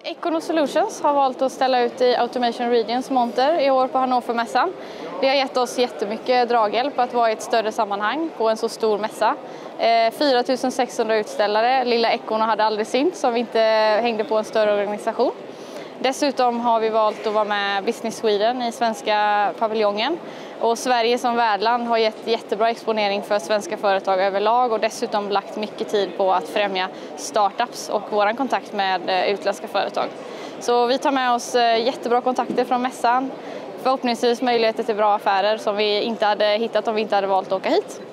Econo Solutions har valt att ställa ut i Automation Regions monter i år på Hannovermässan. Det har gett oss jättemycket draghjälp att vara i ett större sammanhang på en så stor mässa. 4600 utställare, lilla Econo hade aldrig synts om vi inte hängde på en större organisation. Dessutom har vi valt att vara med Business Sweden i svenska paviljongen. Och Sverige som värdland har gett jättebra exponering för svenska företag överlag och dessutom lagt mycket tid på att främja startups och vår kontakt med utländska företag. Så vi tar med oss jättebra kontakter från mässan. Förhoppningsvis möjligheter till bra affärer som vi inte hade hittat om vi inte hade valt att åka hit.